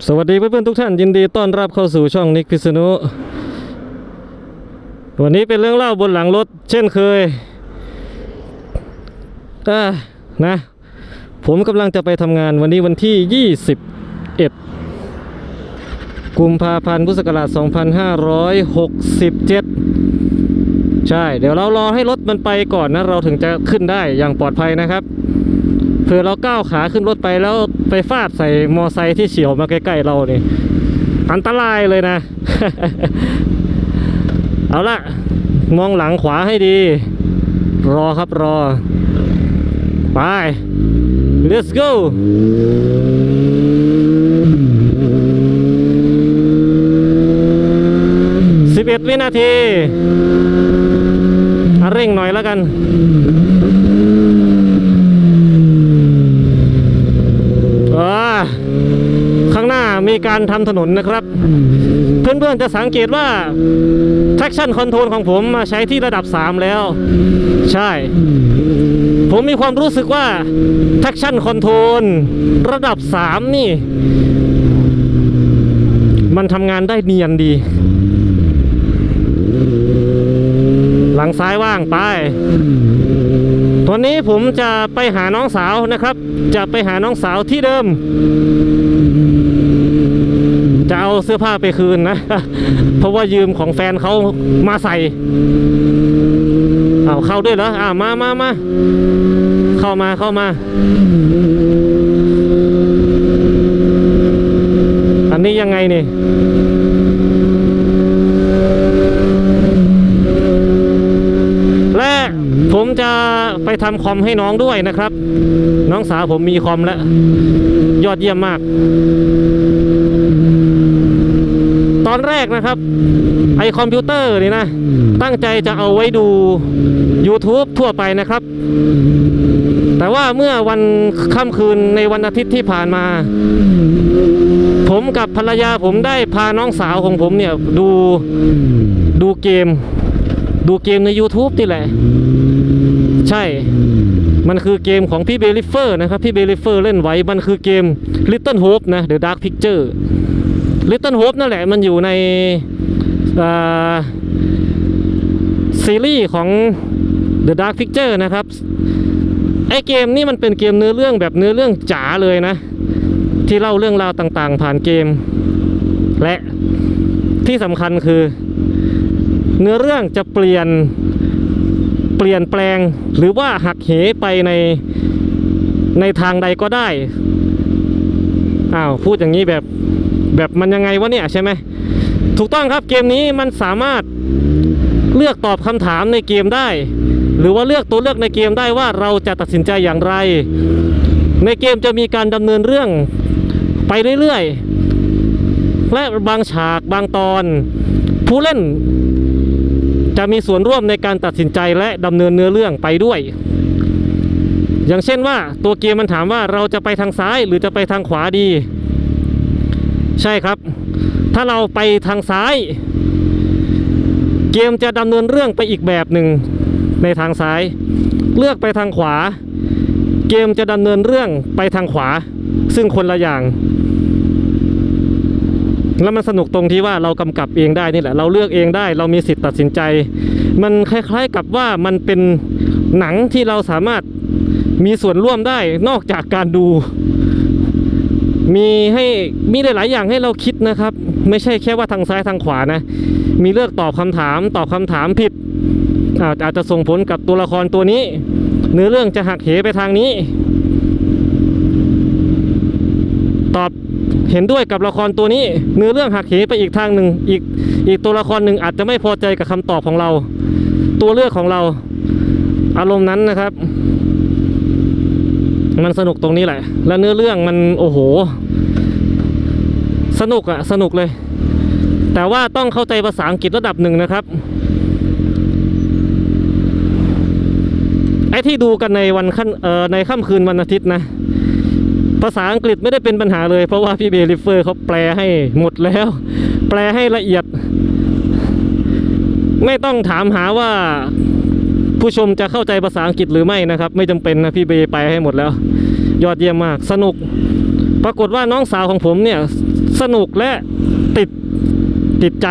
สวัสดีเพื่อนๆทุกท่านยินดีต้อนรับเข้าสู่ช่องนิกพิษณุวันนี้เป็นเรื่องเล่าบนหลังรถเช่นเคยนะผมกำลังจะไปทำงานวันนี้วันที่21กุมภาพันธ์พุทธศักราช2567ใช่เดี๋ยวเรารอให้รถมันไปก่อนนะเราถึงจะขึ้นได้อย่างปลอดภัยนะครับเผื่อเราก้าวขาขึ้นรถไปแล้วไปฟาดใส่มอไซค์ที่เฉี่ยวมาใกล้ๆเราเนี่ยอันตรายเลยนะ เอาละมองหลังขวาให้ดีรอครับรอไป let's go 11 วินาทีเร่งหน่อยแล้วกันข้างหน้ามีการทำถนนนะครับเพื่อนๆจะสังเกตว่า traction control ของผมมาใช้ที่ระดับ3แล้วใช่ผมมีความรู้สึกว่า traction control ระดับ3นี่มันทำงานได้เนียนดีหลังซ้ายว่างไปวันนี้ผมจะไปหาน้องสาวนะครับจะไปหาน้องสาวที่เดิมจะเอาเสื้อผ้าไปคืนนะ เพราะว่ายืมของแฟนเขามาใส่เอาเข้าด้วยเหรอมาเข้ามาอันนี้ยังไงนี่และผมจะไปทำคอมให้น้องด้วยนะครับน้องสาวผมมีคอมแล้วยอดเยี่ยมมากตอนแรกนะครับไอคอมพิวเตอร์นี่นะตั้งใจจะเอาไว้ดู YouTube ทั่วไปนะครับแต่ว่าเมื่อวันค่ำคืนในวันอาทิตย์ที่ผ่านมาผมกับภรรยาผมได้พาน้องสาวของผมเนี่ยดูเกมใน YouTube นี่แหละใช่มันคือเกมของพี่เบลิเฟอร์นะครับพี่เบลิเฟอร์เล่นไว้มันคือเกม Little Hope นะ The Dark Picture Little Hope นั่นแหละมันอยู่ในซีรีส์ของ The Dark Picture นะครับไอเกมนี่มันเป็นเกมเนื้อเรื่องแบบเนื้อเรื่องจ๋าเลยนะที่เล่าเรื่องราวต่างๆผ่านเกมและที่สำคัญคือเนื้อเรื่องจะเปลี่ยนแปลงหรือว่าหักเหไปในทางใดก็ได้พูดอย่างนี้แบบมันยังไงวะเนี่ยใช่ไหมถูกต้องครับเกมนี้มันสามารถเลือกตอบคำถามในเกมได้หรือว่าเลือกตัวเลือกในเกมได้ว่าเราจะตัดสินใจอย่างไรในเกมจะมีการดำเนินเรื่องไปเรื่อยๆและบางฉากบางตอนผู้เล่นจะมีส่วนร่วมในการตัดสินใจและดำเนินเนื้อเรื่องไปด้วยอย่างเช่นว่าตัวเกมมันถามว่าเราจะไปทางซ้ายหรือจะไปทางขวาดีใช่ครับถ้าเราไปทางซ้ายเกมจะดำเนินเรื่องไปอีกแบบหนึ่งในทางซ้ายเลือกไปทางขวาเกมจะดำเนินเรื่องไปทางขวาซึ่งคนละอย่างแล้วมันสนุกตรงที่ว่าเรากำกับเองได้นี่แหละเราเลือกเองได้เรามีสิทธิ์ตัดสินใจมันคล้ายๆกับว่ามันเป็นหนังที่เราสามารถมีส่วนร่วมได้นอกจากการดูมีหลายๆอย่างให้เราคิดนะครับไม่ใช่แค่ว่าทางซ้ายทางขวานะมีเลือกตอบคำถามผิดอาจจะส่งผลกับตัวละครตัวนี้เนื้อเรื่องจะหักเหไปทางนี้ตอบเห็นด้วยกับละครตัวนี้เนื้อเรื่องหักเหไปอีกทางหนึ่งอีกตัวละครหนึ่งอาจจะไม่พอใจกับคำตอบของเราตัวเลือกของเราอารมณ์นั้นนะครับมันสนุกตรงนี้แหละและเนื้อเรื่องมันโอ้โหสนุกเลยแต่ว่าต้องเข้าใจภาษาอังกฤษระดับหนึ่งนะครับไอ้ที่ดูกันในในค่ำคืนวันอาทิตย์นะภาษาอังกฤษไม่ได้เป็นปัญหาเลยเพราะว่าพี่เบลิเฟอร์เขาแปลให้หมดแล้วแปลให้ละเอียดไม่ต้องถามหาว่าผู้ชมจะเข้าใจภาษาอังกฤษหรือไม่นะครับไม่จำเป็นนะพี่เบแปลให้หมดแล้วยอดเยี่ยมมากสนุกปรากฏว่าน้องสาวของผมเนี่ยสนุกและติดใจ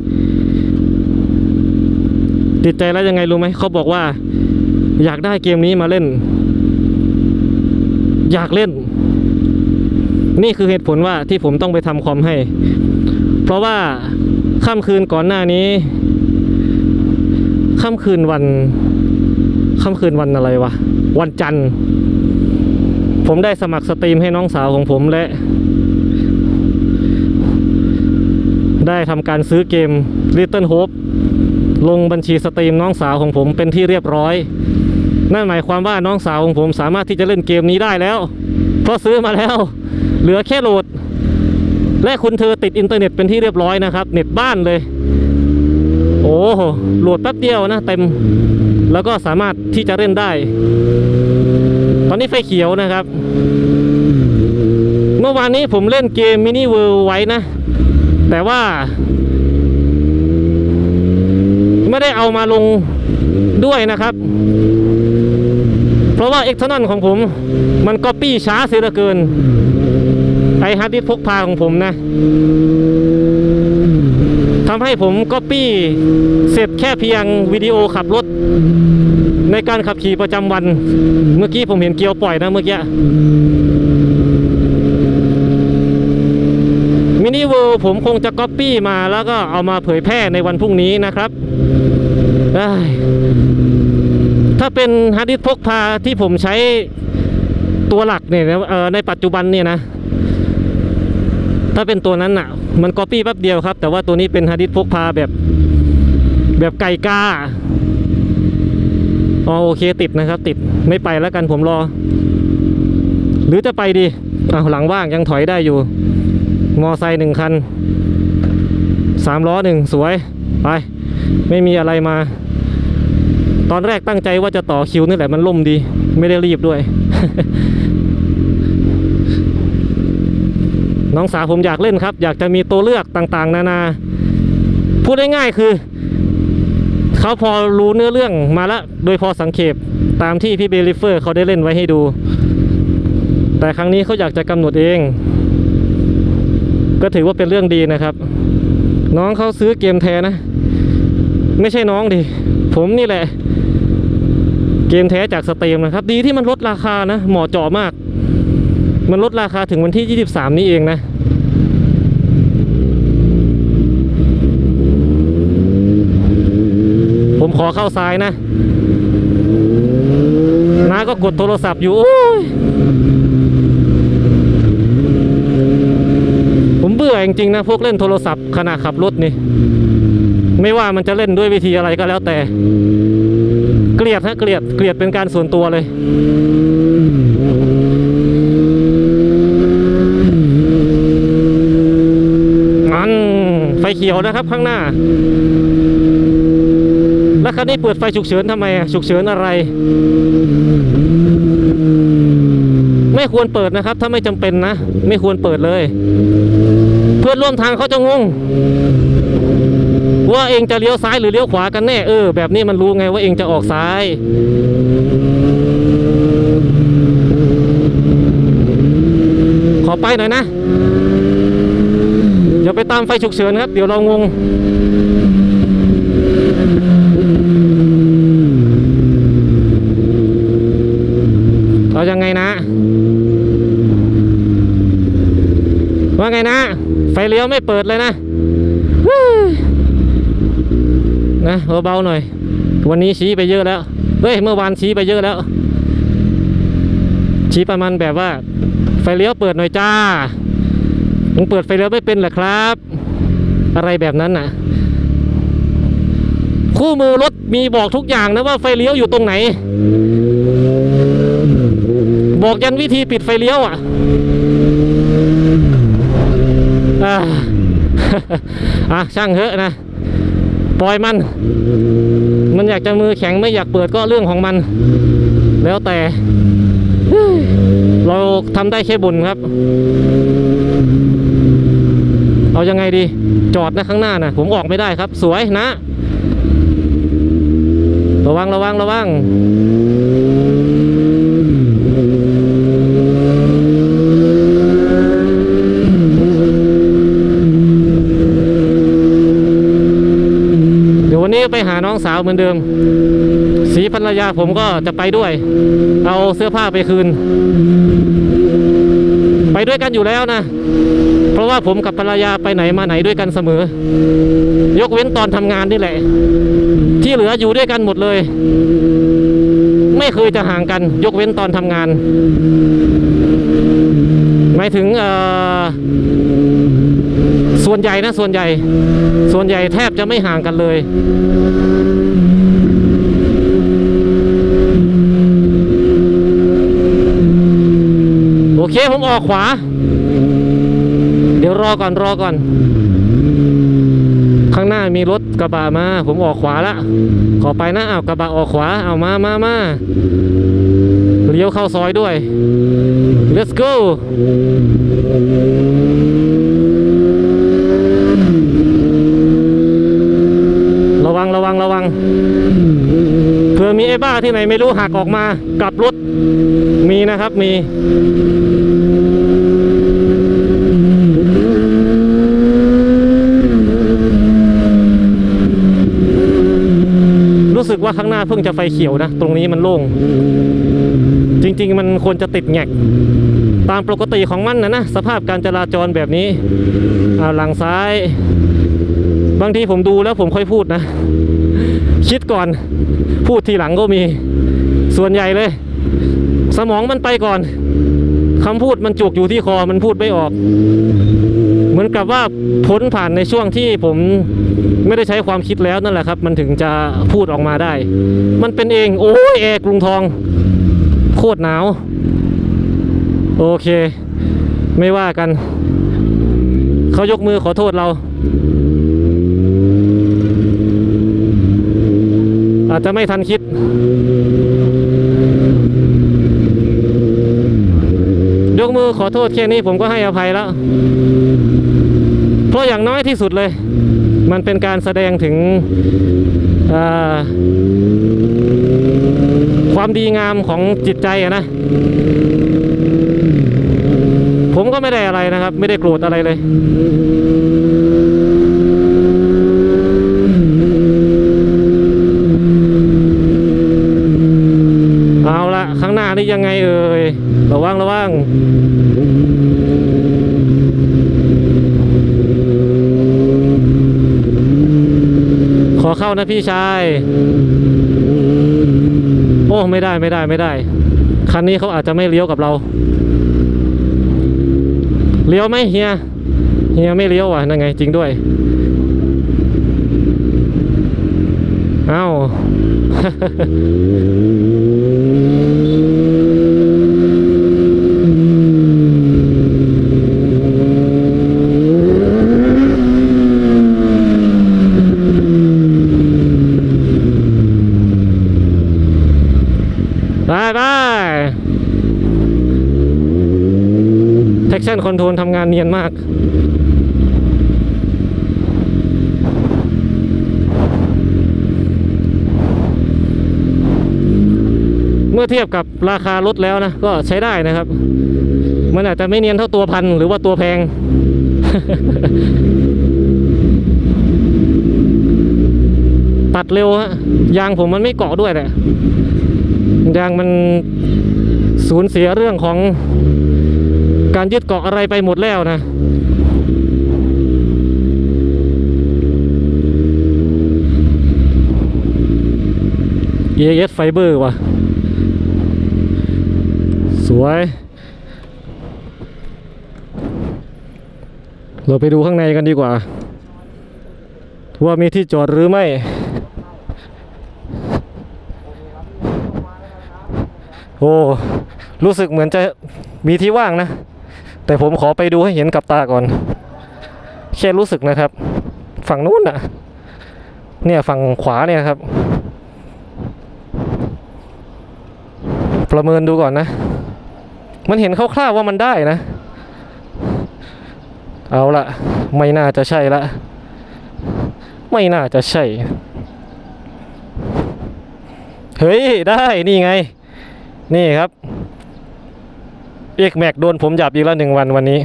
แล้วยังไงรู้ไหมเขาบอกว่าอยากได้เกมนี้มาเล่นอยากเล่นนี่คือเหตุผลว่าที่ผมต้องไปทำคอมให้เพราะว่าค่ำคืนก่อนหน้านี้ค่ำคืนวันอะไรวะวันจันทร์ผมได้สมัครสตรีมให้น้องสาวของผมและได้ทำการซื้อเกม Little Hope ลงบัญชีสตรีมน้องสาวของผมเป็นที่เรียบร้อยนั่นหมายความว่าน้องสาวของผมสามารถที่จะเล่นเกมนี้ได้แล้วเพราะซื้อมาแล้วเหลือแค่โหลดและคุณเธอติดอินเทอร์เน็ตเป็นที่เรียบร้อยนะครับเน็ตบ้านเลยโอ้โหลดแป๊บเดียวนะเต็มแล้วก็สามารถที่จะเล่นได้ตอนนี้ไฟเขียวนะครับเมื่อวานนี้ผมเล่นเกมมินิเวิลด์ไว้นะแต่ว่าไม่ได้เอามาลงด้วยนะครับเพราะว่าเอ็กเทอร์นอลของผมมันก๊อปปี้ช้าเสียเหลือเกินไอฮาร์ดดิสก์พกพาของผมนะทำให้ผมก๊อปปี้เสร็จแค่เพียงวิดีโอขับรถในการขับขี่ประจำวันเมื่อกี้ผมเห็นเกียวปล่อยนะเมื่อกี้มินิเวิลด์ผมคงจะก๊อปปี้มาแล้วก็เอามาเผยแพร่ในวันพรุ่งนี้นะครับถ้าเป็นฮาร์ดดิสก์พกพาที่ผมใช้ตัวหลักเนี่ยในปัจจุบันเนี่ยนะถ้าเป็นตัวนั้นน่ะมันก๊อปปี้แป๊บเดียวครับแต่ว่าตัวนี้เป็นฮาร์ดดิสก์พกพาแบบไก่กาโอเคติดนะครับติดไม่ไปแล้วกันผมรอหรือจะไปดีหลังว่างยังถอยได้อยู่มอไซค์1 คัน3 ล้อ1สวยไปไม่มีอะไรมาตอนแรกตั้งใจว่าจะต่อคิวนี่แหละมันล่มดีไม่ได้รีบด้วย น้องสาวผมอยากเล่นครับอยากจะมีตัวเลือกต่างๆนานาพูดง่ายๆคือเขาพอรู้เนื้อเรื่องมาแล้วโดยพอสังเขปตามที่พี่เบลิเฟอร์เขาได้เล่นไว้ให้ดูแต่ครั้งนี้เขาอยากจะกำหนดเองก็ถือว่าเป็นเรื่องดีนะครับน้องเขาซื้อเกมแท้นะไม่ใช่น้องดิผมนี่แหละเกมแท้จากสตรีมนะครับดีที่มันลดราคานะเหมาะเจาะมากมันลดราคาถึงวันที่23นี้เองนะผมขอเข้าซ้ายนะน้าก็กดโทรศัพท์อยู่โอ้ยผมเบื่อจริงๆนะพวกเล่นโทรศัพท์ขณะขับรถนี่ไม่ว่ามันจะเล่นด้วยวิธีอะไรก็แล้วแต่เกลียดเกลียดเป็นการส่วนตัวเลยไฟเขียวนะครับข้างหน้าแล้วคันนี้เปิดไฟฉุกเฉินทำไมฉุกเฉินอะไรไม่ควรเปิดนะครับถ้าไม่จำเป็นนะไม่ควรเปิดเลยเพื่อนร่วมทางเขาจะงงว่าเองจะเลี้ยวซ้ายหรือเลี้ยวขวากันแน่แบบนี้มันรู้ไงว่าเองจะออกซ้ายขอไปหน่อยนะอย่าไปตามไฟฉุกเฉินครับเดี๋ยวเรางงเอายังไงนะว่าไงนะไฟเลี้ยวไม่เปิดเลยนะเบาๆหน่อยวันนี้ชี้ไปเยอะแล้วเฮ้ยเมื่อวานชี้ไปเยอะแล้วชี้ประมาณแบบว่าไฟเลี้ยวเปิดหน่อยจ้ามึงเปิดไฟเลี้ยวไม่เป็นเหรอครับอะไรแบบนั้นน่ะคู่มือรถมีบอกทุกอย่างนะว่าไฟเลี้ยวอยู่ตรงไหนบอกยันวิธีปิดไฟเลี้ยวช่างเถอะนะปล่อยมันอยากจะมือแข็งไม่อยากเปิดก็เรื่องของมันแล้วแต่เราทำได้แค่บ่นครับเอายังไงดีจอดนะข้างหน้านะผมออกไม่ได้ครับสวยนะระวังไปหาน้องสาวเหมือนเดิมศรีภรรยาผมก็จะไปด้วยเอาเสื้อผ้าไปคืนไปด้วยกันอยู่แล้วนะเพราะว่าผมกับภรรยาไปไหนมาไหนด้วยกันเสมอยกเว้นตอนทำงานนี่แหละที่เหลืออยู่ด้วยกันหมดเลยไม่เคยจะห่างกันยกเว้นตอนทำงานหมายถึงส่วนใหญ่นะส่วนใหญ่แทบจะไม่ห่างกันเลยโอเคผมออกขวาเดี๋ยวรอก่อนข้างหน้ามีรถกระบะมาผมออกขวาละขอไปนะอ้าวกระบะออกขวาเอามาเลี้ยวเข้าซอยด้วย let's go ระวังเผื่อมีไอ้บ้าที่ไหนไม่รู้หักออกมากลับรถมีนะครับมีรู้สึกว่าข้างหน้าเพิ่งจะไฟเขียวนะตรงนี้มันโล่งจริงๆมันควรจะติดแงกตามปกติของมันนะสภาพการจราจรแบบนี้หลังซ้ายบางทีผมดูแล้วผมค่อยพูดนะคิดก่อนพูดทีหลังก็มีส่วนใหญ่เลยสมองมันไปก่อนคำพูดมันจุกอยู่ที่คอมันพูดไม่ออกเหมือนกับว่าพ้นผ่านในช่วงที่ผมไม่ได้ใช้ความคิดแล้วนั่นแหละครับมันถึงจะพูดออกมาได้มันเป็นเองโอ้ยแอร์กรุงทองโคตรหนาวโอเคไม่ว่ากันเขายกมือขอโทษเราอาจจะไม่ทันคิดยกมือขอโทษแค่นี้ผมก็ให้อภัยแล้วเพราะอย่างน้อยที่สุดเลยมันเป็นการแสดงถึงความดีงามของจิตใจนะผมก็ไม่ได้อะไรนะครับไม่ได้โกรธอะไรเลยเอาละข้างหน้านี่ยังไงเอ่ยระวังขอเข้านะพี่ชายโอ้ไม่ได้คันนี้เขาอาจจะไม่เลี้ยวกับเราเลี้ยวไหมเฮียไม่เลี้ยวว่ะนั่นไงจริงด้วยเอ้า ไปtraction control ทำงานเนียนมากเมื่อเทียบกับราคารถแล้วนะก็ใช้ได้นะครับมันอาจจะไม่เนียนเท่าตัวพันหรือว่าตัวแพง ตัดเร็วฮะยางผมมันไม่เกาะด้วยแหละยางมันสูญเสียเรื่องของการยึดเกาะอะไรไปหมดแล้วนะAS Fiber ว่ะสวยเราไปดูข้างในกันดีกว่าว่ามีที่จอดหรือไม่โอ้รู้สึกเหมือนจะมีที่ว่างนะแต่ผมขอไปดูให้เห็นกับตาก่อนแค่รู้สึกนะครับฝั่งนู้นน่ะเนี่ยฝั่งขวาเนี่ยครับประเมินดูก่อนนะมันเห็นคร่าวๆว่ามันได้นะเอาละไม่น่าจะใช่ละไม่น่าจะใช่เฮ้ยได้นี่ไงนี่ครับ X-Max โดนผมหยับอีกแล้ว1 วันนี้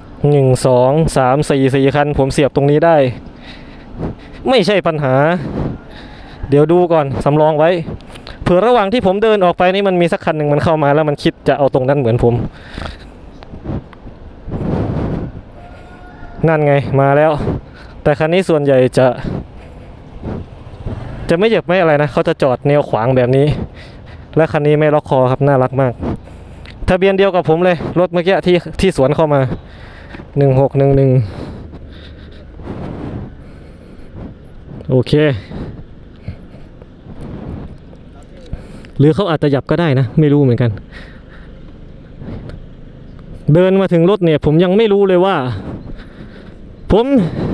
1 2 3 4 4 คันผมเสียบตรงนี้ได้ไม่ใช่ปัญหาเดี๋ยวดูก่อนสำรองไว้เผื่อระหว่างที่ผมเดินออกไปนี่มันมีสักคันหนึ่งมันเข้ามาแล้วมันคิดจะเอาตรงนั้นเหมือนผมนั่นไงมาแล้วแต่คันนี้ส่วนใหญ่จะไม่เหยียบไม่อะไรนะเขาจะจอดแนวขวางแบบนี้และคันนี้ไม่ล็อกคอครับน่ารักมากทะเบียนเดียวกับผมเลยรถเมื่อกี้ที่สวนเข้ามา1611โอเคหรือเขาอาจจะหยับก็ได้นะไม่รู้เหมือนกันเดินมาถึงรถเนี่ยผมยังไม่รู้เลยว่าผม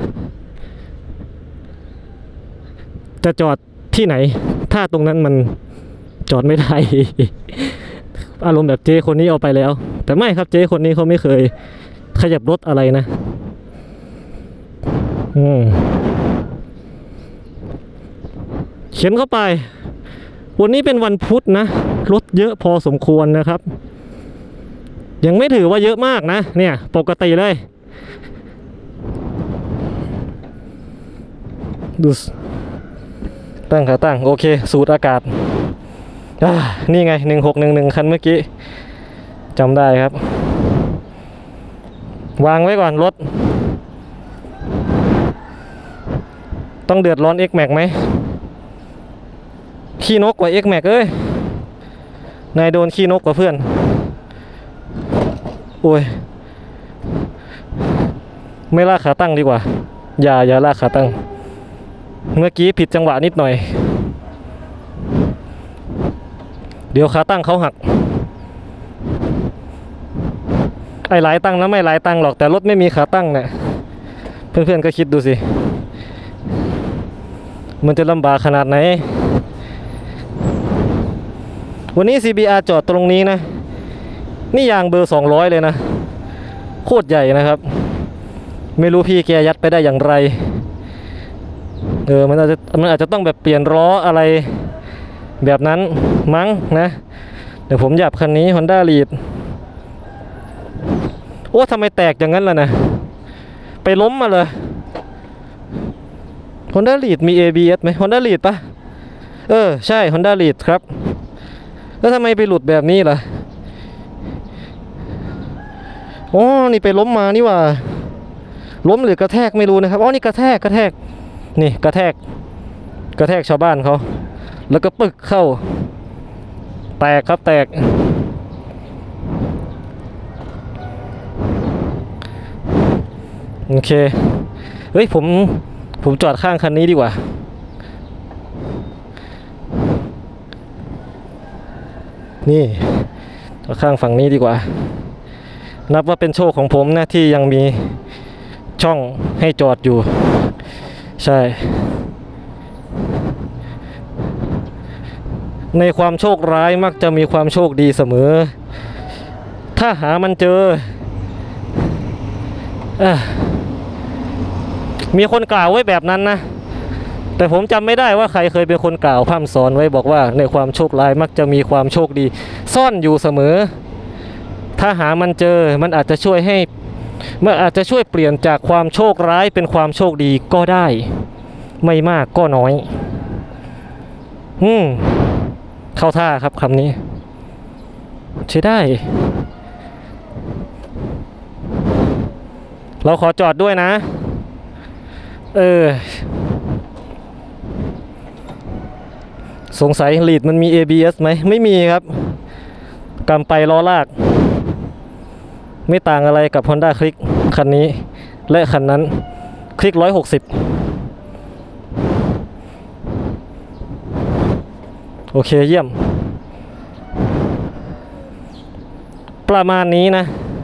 จะจอดที่ไหนถ้าตรงนั้นมันจอดไม่ได้ อารมณ์แบบเจ๊คนนี้เอาไปแล้วแต่ไม่ครับเจ๊คนนี้เขาไม่เคยขยับรถอะไรนะเขียนเข้าไปวันนี้เป็นวันพุธนะรถเยอะพอสมควรนะครับยังไม่ถือว่าเยอะมากนะเนี่ยปกติเลยดูตั้งขาตั้งโอเคสูดอากาศนี่ไง1611คันเมื่อกี้จำได้ครับวางไว้ก่อนรถต้องเดือดร้อน X-Max ไหมขี้นกกว่า X-Max เอ้ยนายโดนขี้นกกว่าเพื่อนโอ้ยไม่ลากขาตั้งดีกว่าอย่าลากขาตั้งเมื่อกี้ผิดจังหวะนิดหน่อยเดี๋ยวขาตั้งเขาหักไอ้หลายตั้งนะไม่หลายตั้งหรอกแต่รถไม่มีขาตั้งเนี่ยเพื่อนๆก็คิดดูสิมันจะลำบากขนาดไหนวันนี้ CBR จอดตรงนี้นะนี่ยางเบอร์200เลยนะโคตรใหญ่นะครับไม่รู้พี่แกยัดไปได้อย่างไรมันอาจจะต้องแบบเปลี่ยนล้ออะไรแบบนั้นมั้งนะเดี๋ยวผมหยับคันนี้ Honda Lead โอ้ทำไมแตกอย่างนั้นล่ะนะไปล้มมาเลย Honda Lead มี ABS ไหม Honda Lead ปะใช่ Honda Lead ครับแล้วทำไมไปหลุดแบบนี้ล่ะอ๋อนี่ไปล้มมานี่ว่าล้มหรือกระแทกไม่รู้นะครับอ๋อนี่กระแทกนี่กระแทกชาวบ้านเขาแล้วก็ปึกเข้าแตกครับแตกโอเคเฮ้ยผมจอดข้างคันนี้ดีกว่านี่จอดข้างฝั่งนี้ดีกว่านับว่าเป็นโชคของผมนะที่ยังมีช่องให้จอดอยู่ใช่ในความโชคร้ายมักจะมีความโชคดีเสมอถ้าหามันเจอมีคนกล่าวไว้แบบนั้นนะแต่ผมจำไม่ได้ว่าใครเคยเป็นคนกล่าวพร่ำสอนไว้บอกว่าในความโชคร้ายมักจะมีความโชคดีซ่อนอยู่เสมอถ้าหามันเจอมันอาจจะช่วยเปลี่ยนจากความโชคร้ายเป็นความโชคดีก็ได้ไม่มากก็น้อยเข้าท่าครับคำนี้ใช้ได้เราขอจอดด้วยนะสงสัยลีดมันมี ABS ไหมไม่มีครับกำไปล้อลากไม่ต่างอะไรกับ Honda Click คันนี้และคันนั้นคลิก160โอเคเยี่ยมประมาณนี้นะ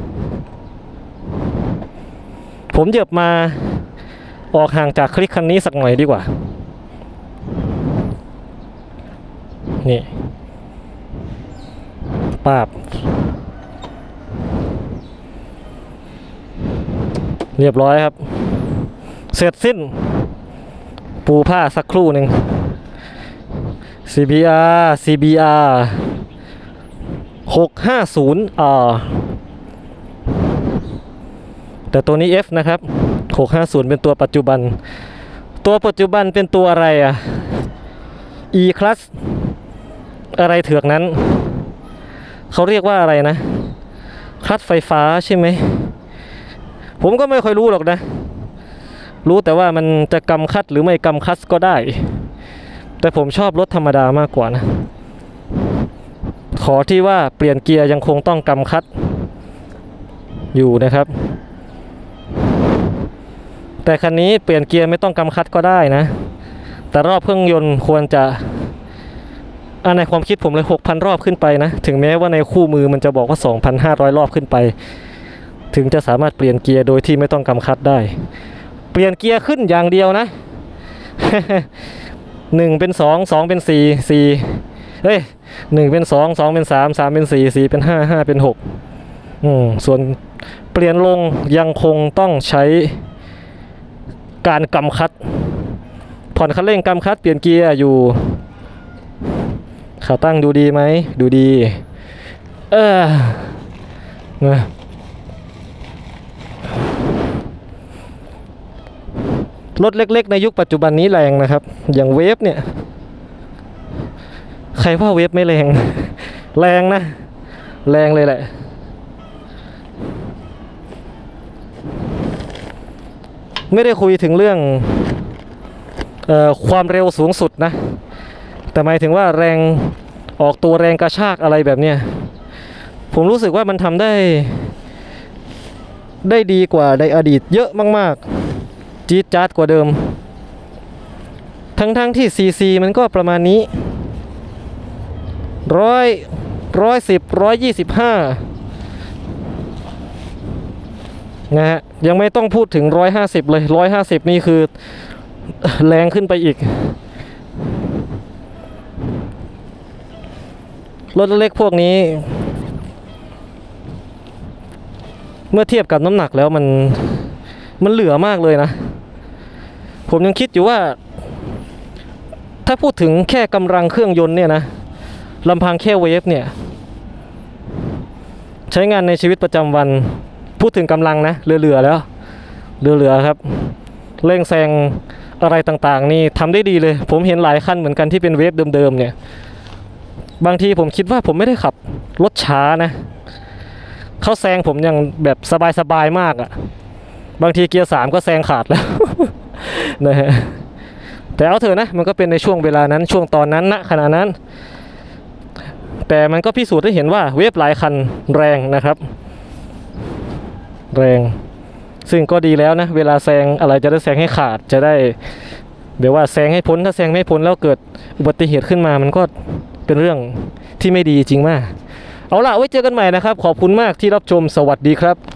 ผมเหยียบมาออกห่างจากคลิกคันนี้สักหน่อยดีกว่านี่ปาบเรียบร้อยครับเสร็จสิ้นปูผ้าสักครู่หนึ่ง CBR 650R แต่ตัวนี้ F นะครับ650เป็นตัวปัจจุบันเป็นตัวอะไร E-Clutch อะไรเถือกนั้นเขาเรียกว่าอะไรนะคลัตช์ไฟฟ้าใช่ไหมผมก็ไม่ค่อยรู้หรอกนะรู้แต่ว่ามันจะกำคลัตช์หรือไม่กำคลัตช์ก็ได้แต่ผมชอบรถธรรมดามากกว่านะขอที่ว่าเปลี่ยนเกียร์ยังคงต้องกำคลัตช์อยู่นะครับแต่คันนี้เปลี่ยนเกียร์ไม่ต้องกำคลัตช์ก็ได้นะแต่รอบเครื่องยนต์ควรจะในความคิดผมเลย 6,000 รอบขึ้นไปนะถึงแม้ว่าในคู่มือมันจะบอกว่า 2,500 รอบขึ้นไปถึงจะสามารถเปลี่ยนเกียร์โดยที่ไม่ต้องกำคลัตช์ได้เปลี่ยนเกียร์ขึ้นอย่างเดียวนะ 1 เป็น 2 2 เป็น 4 4เฮ้ย1 เป็น 2 2 เป็น 3 3 เป็น 4 4 เป็น 5 5 เป็น 6ส่วนเปลี่ยนลงยังคงต้องใช้การกำคลัตช์ผ่อนคันเร่งกำคลัตช์เปลี่ยนเกียร์อยู่ขาตั้งดูดีไหมดูดีนะรถเล็กๆในยุคปัจจุบันนี้แรงนะครับอย่างเวฟเนี่ยใครว่าเวฟไม่แรง แรงนะแรงเลยแหละไม่ได้คุยถึงเรื่องความเร็วสูงสุดนะแต่หมายถึงว่าแรงออกตัวแรงกระชากอะไรแบบเนี้ยผมรู้สึกว่ามันทำได้ดีกว่าในอดีตเยอะมากๆจี๊ดจ๊าดกว่าเดิมทั้งที่CCมันก็ประมาณนี้110 125นะฮะยังไม่ต้องพูดถึง150เลย150นี่คือแรงขึ้นไปอีกรถเล็กพวกนี้เมื่อเทียบกับน้ำหนักแล้วมันเหลือมากเลยนะผมยังคิดอยู่ว่าถ้าพูดถึงแค่กำลังเครื่องยนต์เนี่ยนะลำพังแค่เวฟเนี่ยใช้งานในชีวิตประจำวันพูดถึงกำลังนะเหลือแล้วเหลือครับเร่งแซงอะไรต่างๆนี่ทำได้ดีเลยผมเห็นหลายคันเหมือนกันที่เป็นเวฟเดิมๆเนี่ยบางทีผมคิดว่าผมไม่ได้ขับรถช้านะเขาแซงผมยังแบบสบายๆมากอ่ะบางทีเกียร์3ก็แซงขาดแล้ว นะฮะแต่เอาเถอะนะมันก็เป็นในช่วงเวลานั้นช่วงตอนนั้นณขณะนั้นแต่มันก็พิสูจน์ให้เห็นว่าเวฟหลายคันแรงนะครับแรงซึ่งก็ดีแล้วนะเวลาแซงอะไรจะได้แซงให้ขาดจะได้แบบว่าแซงให้พ้นถ้าแซงไม่พ้นแล้วเกิดอุบัติเหตุขึ้นมามันก็เป็นเรื่องที่ไม่ดีจริงมากเอาล่ะไว้เจอกันใหม่นะครับขอบคุณมากที่รับชมสวัสดีครับ